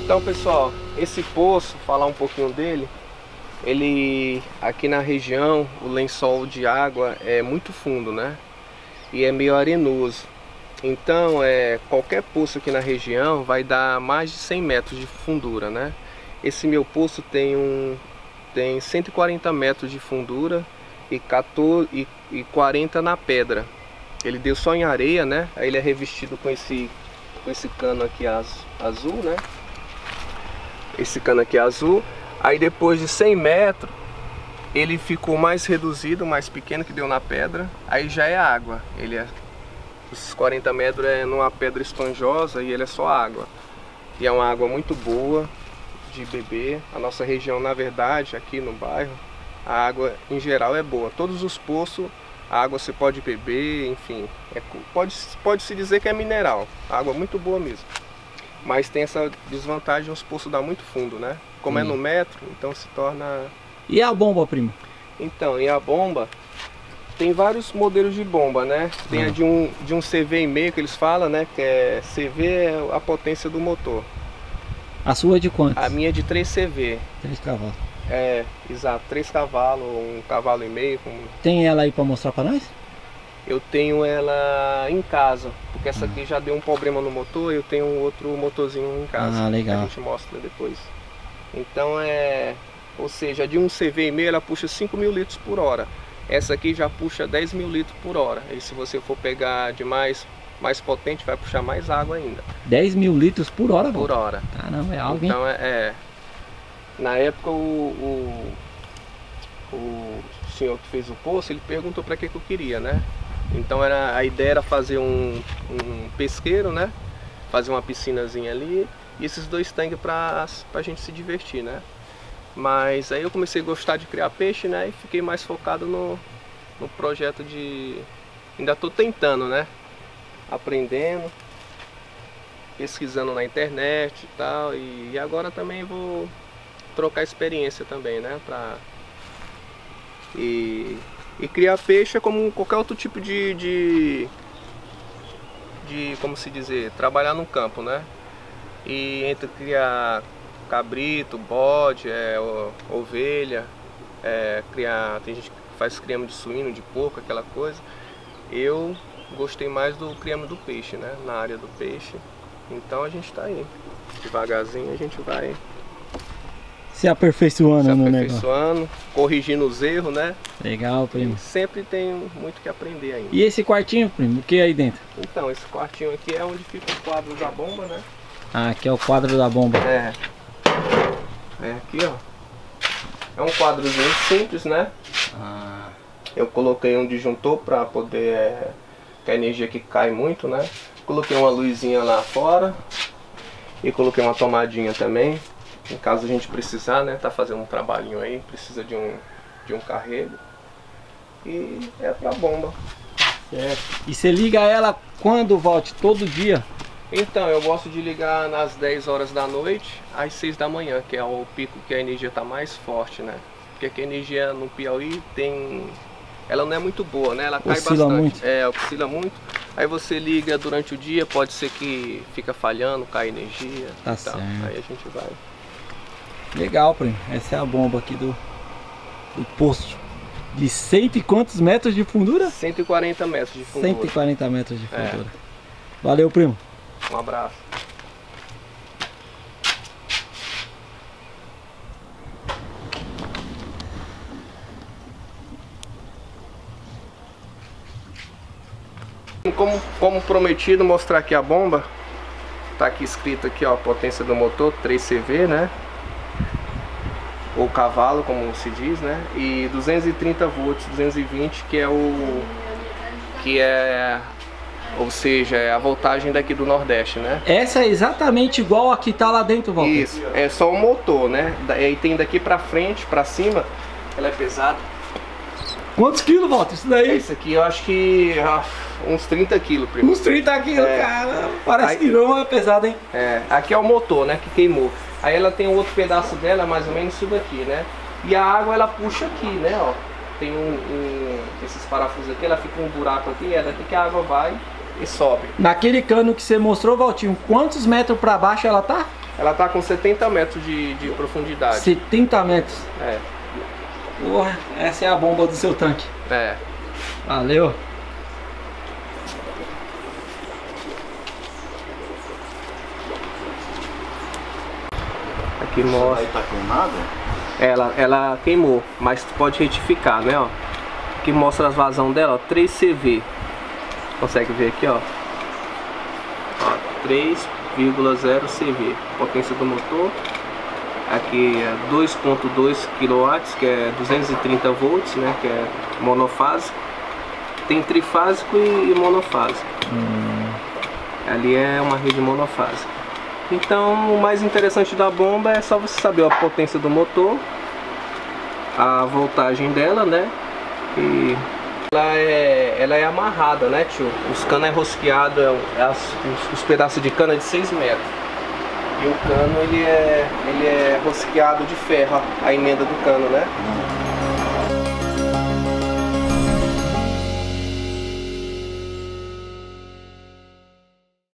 Então, pessoal, esse poço, falar um pouquinho dele, ele aqui na região, o lençol de água é muito fundo, né? E é meio arenoso. Então, qualquer poço aqui na região vai dar mais de 100 metros de fundura, né? Esse meu poço tem 140 metros de fundura e 40 na pedra. Ele deu só em areia, né? Aí ele é revestido com esse cano aqui azul, né? Esse cano aqui azul. Aí depois de 100 metros ele ficou mais reduzido, mais pequeno, que deu na pedra. Aí já é água. Os 40 metros é numa pedra esponjosa e ele é só água. E é uma água muito boa de beber. A nossa região, na verdade, aqui no bairro, a água em geral é boa. Todos os poços, a água você pode beber, enfim. Pode-se dizer que é mineral. A água é muito boa mesmo. Mas tem essa desvantagem, os poços dão muito fundo, né? Como é no metro, então se torna... E a bomba, primo? Então, e a bomba... Tem vários modelos de bomba, né? Tem a de um CV,5 que eles falam, né? Que CV é a potência do motor. A sua é de quantos? A minha é de 3 CV. 3 cavalos. Exato. 3 cavalos, 1,5 cavalo. Tem ela aí pra mostrar pra nós? Eu tenho ela em casa, porque essa aqui já deu um problema no motor. Eu tenho um outro motorzinho em casa. Ah, legal. A gente mostra depois. Então ou seja, de um CV,5 ela puxa 5.000 litros por hora. Essa aqui já puxa 10.000 litros por hora. E se você for pegar de mais potente, vai puxar mais água ainda. 10.000 litros por hora? Por hora. Caramba, é algo, então na época o senhor que fez o poço, ele perguntou para que eu queria, né? Então a ideia era fazer um pesqueiro, né? Fazer uma piscinazinha ali e esses 2 tanques para a gente se divertir, né? Mas aí eu comecei a gostar de criar peixe, né? E fiquei mais focado no projeto de... Ainda estou tentando, né? Aprendendo, pesquisando na internet e tal. E agora também vou trocar experiência também, né? E criar peixe é como qualquer outro tipo de como se dizer, trabalhar no campo, né? E entre criar cabrito, bode, ovelha, tem gente que faz criame de suíno, de porco, aquela coisa. Eu gostei mais do criame do peixe, né? Na área do peixe. Então a gente está aí, devagarzinho a gente vai se aperfeiçoando, no negócio. Corrigindo os erros, né? Legal, primo. E sempre tem muito que aprender ainda. E esse quartinho, primo, o que é aí dentro? Então, esse quartinho aqui é onde fica o quadro da bomba, né? Ah, aqui é o quadro da bomba. Aqui, ó. É um quadrozinho simples, né? Eu coloquei um disjuntor para poder... que a energia aqui cai muito, né? Coloquei uma luzinha lá fora. E coloquei uma tomadinha também. Em caso a gente precisar, né? Tá fazendo um trabalhinho aí. Precisa de um carrego. E é pra bomba. E você liga ela quando, Volte? Todo dia? Então, eu gosto de ligar nas 10 horas da noite às 6 da manhã, que é o pico que a energia está mais forte, né? Porque aqui a energia no Piauí ela não é muito boa, né? Ela cai oscila bastante. Muito. Oscila muito. Aí você liga durante o dia, pode ser que fica falhando, cai energia. Tá certo. Aí a gente vai. Legal, primo. Essa é a bomba aqui do poço. De 100 e quantos metros de fundura? 140 metros de fundura. 140 metros de fundura. Valeu, primo. Um abraço. Como prometido, mostrar aqui a bomba. Tá aqui escrito aqui, ó, a potência do motor 3 CV, né? Ou cavalo, como se diz, né? E 230 volts, 220, ou seja, é a voltagem daqui do Nordeste, né? Essa é exatamente igual a que tá lá dentro, Walter? Isso, é só o motor, né? Aí tem daqui pra frente, pra cima, ela é pesada. Quantos quilos, Walter, isso daí? Esse aqui eu acho que uns 30 quilos, primo. Uns 30 quilos, cara. Parece que não é pesado, hein? Aqui é o motor, né, que queimou. Aí ela tem um outro pedaço dela, mais ou menos isso daqui, né? E a água ela puxa aqui, né, ó. Tem esses parafusos aqui, ela fica um buraco aqui, é daqui que a água vai e sobe. Naquele cano que você mostrou, Valtinho, quantos metros pra baixo ela tá? Ela tá com 70 metros de profundidade. 70 metros? É. Porra, essa é a bomba do seu tanque. É. Valeu. Aqui mostra. Aí tá queimado? Ela queimou, mas tu pode retificar, né, ó. Aqui mostra as vazão dela, ó, 3 CV. Consegue ver aqui, ó. 3,0 CV. Potência do motor. Aqui é 2.2 kW, que é 230 volts, né, que é monofásico. Tem trifásico e monofásico. Ali é uma rede monofásica. Então, o mais interessante da bomba é só você saber a potência do motor, a voltagem dela, né? E ela é amarrada, né, tio? Os canos é rosqueado, os pedaços de cana de 6 metros. E o cano ele é rosqueado de ferro, a emenda do cano, né?